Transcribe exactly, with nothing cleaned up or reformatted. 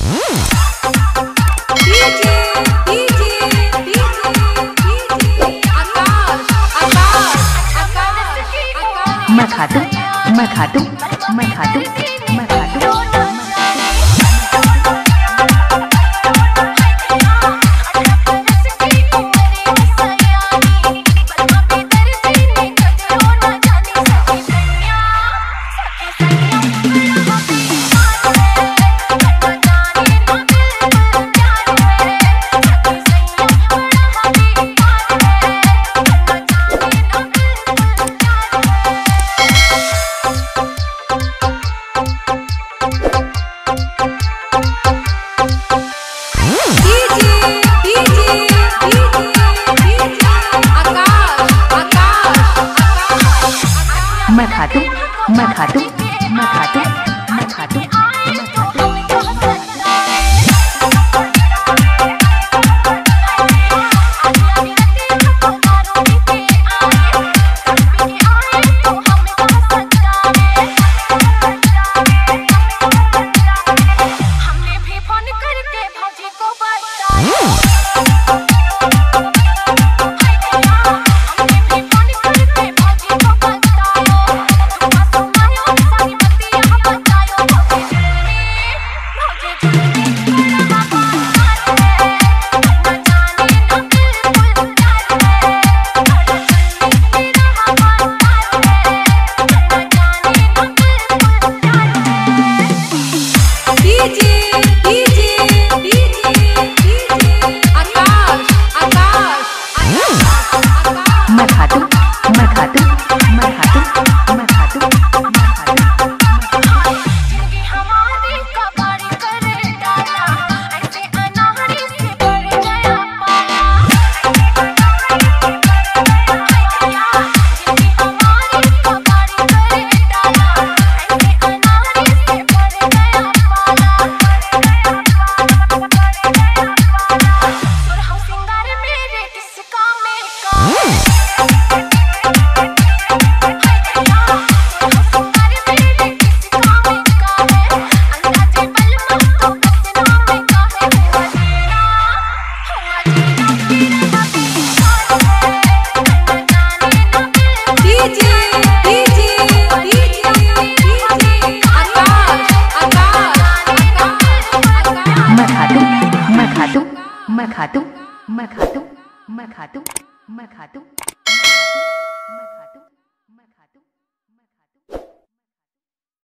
मैं खातू मैं खातू मैं खातू मैं खातू मैं खातू मैं खातू मैं खातू मैं खातू हमने भी फोन करके भौजी को बताया। मैं खातू मैं खातू मैं खातू मैं खातू जिंदगी हमारी कबाड़ी करे डाला, ऐसे अनाहरी से भर गया पाला। जिंदगी हमारी कबाड़ी करे डाला, ऐसे अनाहरी से भर गया पाला। सुरह सिंगार मेरे किस काम का, मैं खातू मैं खातू मैं खातू मैं खातू मैं खातू मैं खातू